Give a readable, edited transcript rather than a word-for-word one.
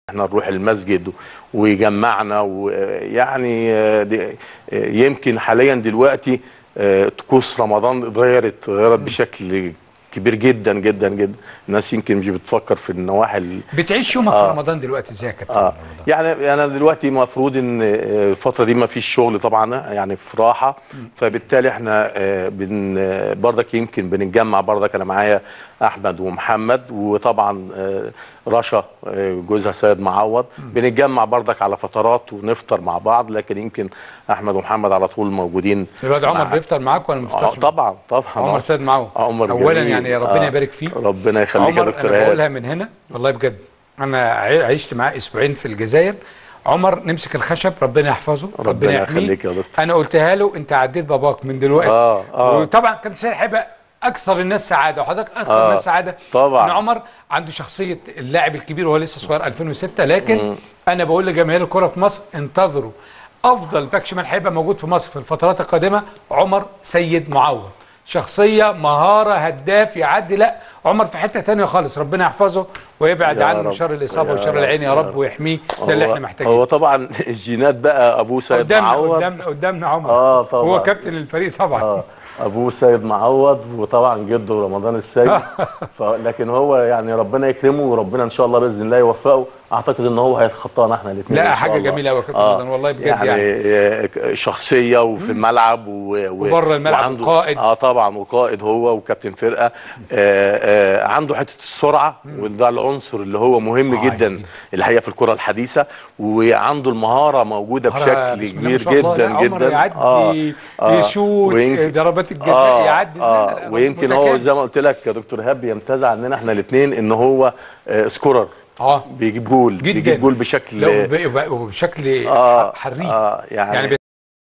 احنا نروح المسجد ويجمعنا، ويعني يمكن حاليا دلوقتي طقوس رمضان اتغيرت بشكل كبير جدا جدا جدا. الناس يمكن مش بتفكر في النواحي. بتعيش يومك في رمضان دلوقتي ازاي يا كابتن رمضان؟ يعني انا دلوقتي المفروض ان الفتره دي ما فيش شغل طبعا، يعني في راحه، فبالتالي احنا برضك يمكن بنتجمع برضك. انا معايا احمد ومحمد، وطبعا رشا جوزها سيد معوض، بنتجمع برضك على فترات ونفطر مع بعض. لكن يمكن احمد ومحمد على طول موجودين. الواد عمر بيفطر معاك ولا ما بيفطرش؟ طبعا طبعا. عمر سيد معوض عمر اولا جميل. يعني ربنا يبارك فيه. ربنا يخليك يا دكتور عمر. انا ايهاب، بقولها من هنا والله بجد، انا عشت معاه اسبوعين في الجزائر. عمر نمسك الخشب ربنا يحفظه ربنا يحميه. يخليك يا دكتور. انا قلتها له انت عديت باباك من دلوقتي. وطبعا كابتن سيد هيبقى اكثر الناس سعاده، وحضرتك اكثر الناس سعاده طبعا. ان عمر عنده شخصيه اللاعب الكبير وهو لسه صغير 2006. لكن انا بقول لجماهير الكره في مصر انتظروا افضل باك شمال هيبقى موجود في مصر في الفترات القادمه عمر سيد معوض. شخصيه، مهاره، هداف، يعدي. لا عمر في حته ثانيه خالص. ربنا يحفظه ويبعد عنه شر الاصابه وشر العين يا رب، ويحميه. ده اللي احنا محتاجينه. هو طبعا الجينات بقى ابوه سيد معوض قدامنا عمر. طبعا هو كابتن الفريق طبعا. ابوه سيد معوض، وطبعا جده رمضان السيد. لكن هو يعني ربنا يكرمه، وربنا ان شاء الله باذن الله يوفقه. اعتقد ان هو هيتخطانا احنا الاثنين. لا حاجه جميله قوي يا كابتن رمضان والله بجد. يعني شخصيه وفي الملعب وبره الملعب وقائد. طبعا وقائد هو وكابتن فرقه. عنده حته السرعه، وده العنصر اللي هو مهم جدا الحقيقه في الكره الحديثه. وعنده المهاره موجوده بشكل كبير جدا جدا. يعدي يشوط ضربات الجزاء يعدي. ويمكن هو زي ما قلت لك يا دكتور ايهاب بيمتاز عننا احنا الاثنين ان هو سكورر. بيجيب جول جدا. بيجيب جول بشكل حريف. يعني